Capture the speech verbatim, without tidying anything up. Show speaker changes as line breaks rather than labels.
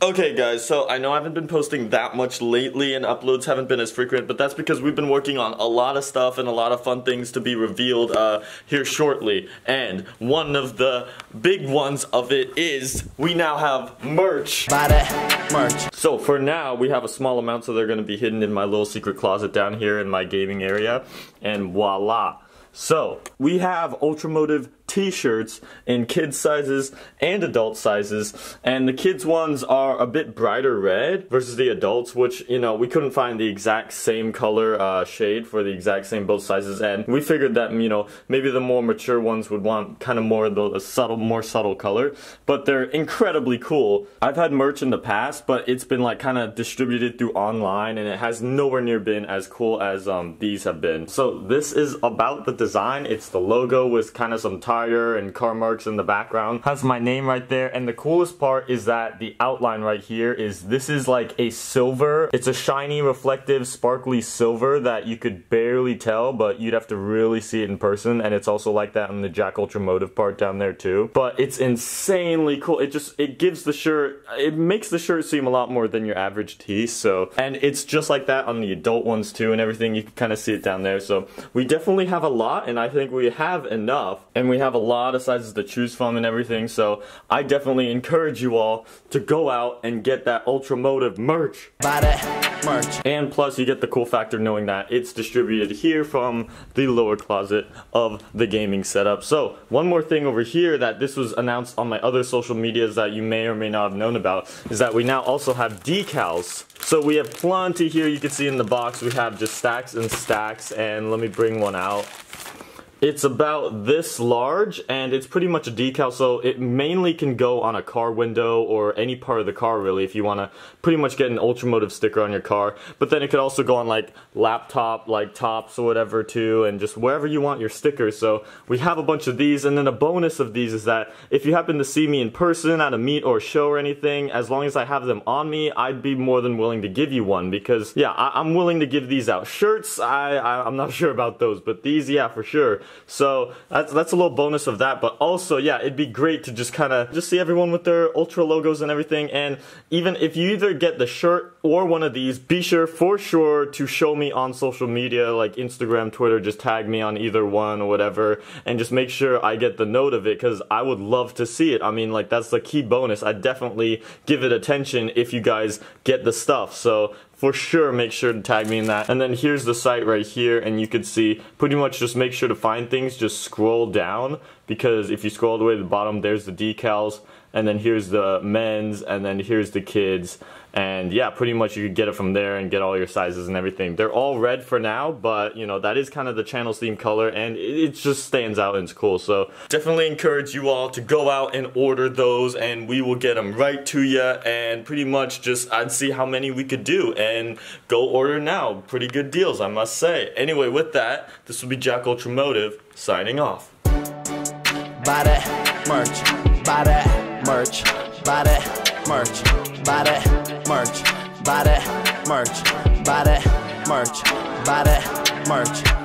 Okay guys, so I know I haven't been posting that much lately and uploads haven't been as frequent, but that's because we've been working on a lot of stuff and a lot of fun things to be revealed uh, here shortly. And one of the big ones of it is we now have merch.
Buy that merch.
So for now, we have a small amount, so they're going to be hidden in my little secret closet down here in my gaming area. And voila. So, we have Ultramotive t-shirts in kids sizes and adult sizes, and the kids ones are a bit brighter red versus the adults, which, you know, we couldn't find the exact same color uh, shade for the exact same both sizes, and we figured that, you know, maybe the more mature ones would want kind of more of the subtle, more subtle color, but they're incredibly cool. I've had merch in the past, but it's been like kind of distributed through online, and it has nowhere near been as cool as um, these have been. So this is about the design. It's the logo with kind of some tire and car marks in the background. Has my name right there, and the coolest part is that the outline right here is, this is like a silver. It's a shiny, reflective, sparkly silver that you could barely tell, but you'd have to really see it in person, and it's also like that on the Jack Ultramotive part down there too. But it's insanely cool. It just, it gives the shirt, it makes the shirt seem a lot more than your average tee, so, and it's just like that on the adult ones too and everything. You can kind of see it down there, so we definitely have a lot, and I think we have enough, and we have a lot of sizes to choose from and everything, so I definitely encourage you all to go out and get that Ultramotive merch.
Buy that merch.
And plus you get the cool factor knowing that it's distributed here from the lower closet of the gaming setup. So one more thing over here that this was announced on my other social medias that you may or may not have known about is that we now also have decals. So we have plenty here. You can see in the box we have just stacks and stacks, and let me bring one out. It's about this large, and it's pretty much a decal, so it mainly can go on a car window or any part of the car really if you want to pretty much get an Ultramotive sticker on your car. But then it could also go on like laptop, like tops or whatever too, and just wherever you want your stickers. So we have a bunch of these, and then a bonus of these is that if you happen to see me in person at a meet or show or anything, as long as I have them on me, I'd be more than willing to give you one, because yeah, I I'm willing to give these out. Shirts, I, I I'm not sure about those, but these, yeah, for sure. So that's, that's a little bonus of that, but also, yeah, it'd be great to just kind of just see everyone with their Ultra logos and everything. And even if you either get the shirt or one of these, be sure for sure to show me on social media like Instagram, Twitter. Just tag me on either one or whatever, and just make sure I get the note of it, because I would love to see it. I mean, like, that's the key bonus. I'd definitely give it attention if you guys get the stuff. So for sure, make sure to tag me in that. And then here's the site right here, and you can see pretty much just make sure to find things, just scroll down, because if you scroll all the way to the bottom, there's the decals, and then here's the men's, and then here's the kids. And yeah, pretty much you could get it from there and get all your sizes and everything. They're all red for now, but you know, that is kind of the channel's theme color, and it, it just stands out and it's cool. So definitely encourage you all to go out and order those, and we will get them right to you. And pretty much just, I'd see how many we could do, and go order now. Pretty good deals, I must say. Anyway, with that, this will be Jack Ultramotive signing off.
Buy that merch. Buy that merch. Buy that merch. Buy that merch. Buy that merch. Buy that merch. Buy that merch.